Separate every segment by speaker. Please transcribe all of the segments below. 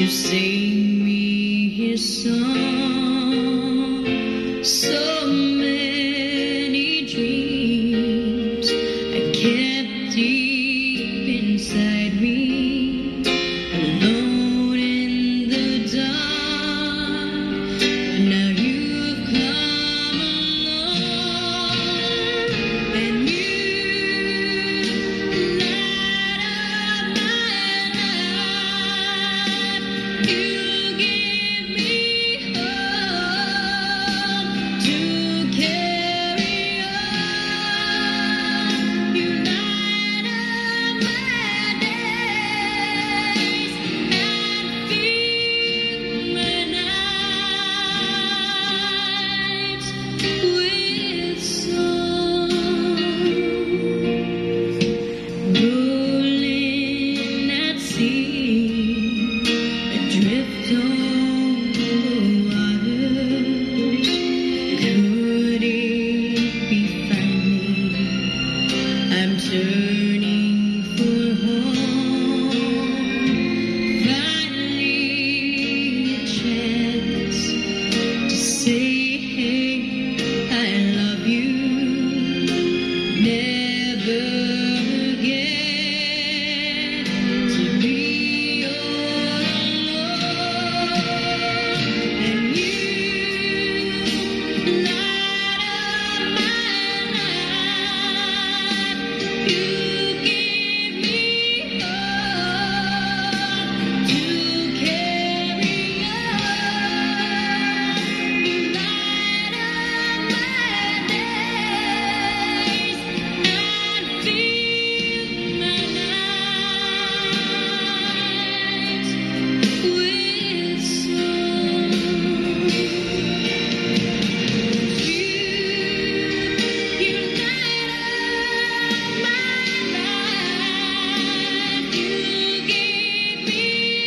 Speaker 1: to sing me his song. So many dreams I kept deep inside me, alone in the dark. But now you've come along, and you light up my life. You give me hope to carry on. You light up my days and fill my nights with song. Rolling at sea, adrift on the waters. Could it be finally I'm turning for home? Finally a chance to say, hey, I love you. Never again to be all alone. And you light up my life. You give me hope to carry on. You light up my days and fill my nights with song. You light up my life. You give me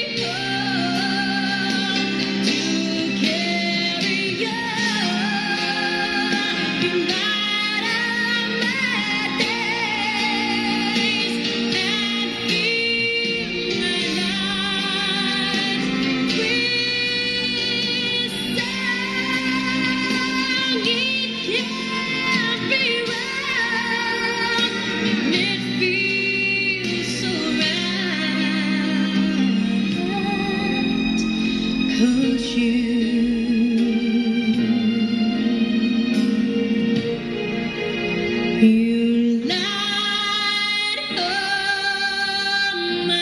Speaker 1: hope to carry on. You light up my days and fill my nights with song. It can't be wrong, and it feels so right, 'cause you light up my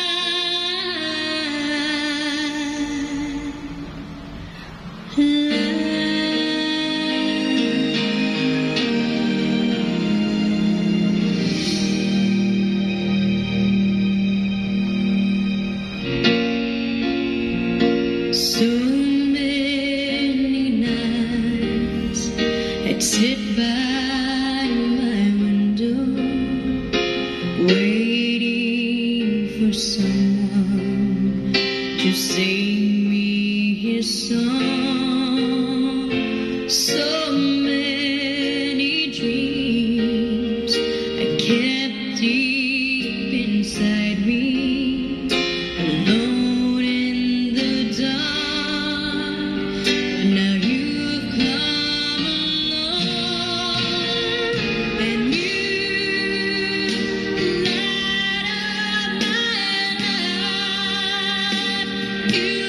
Speaker 1: So many nights I'd sit by my window, waiting for someone to sing me his song. So many dreams I kept deep inside me, alone in the dark. But now you've come along, and you light up my life. You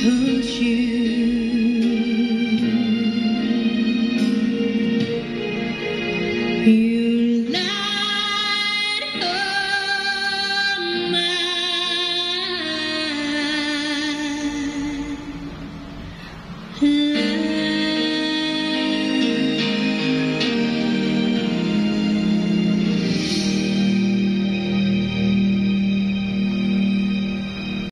Speaker 2: push you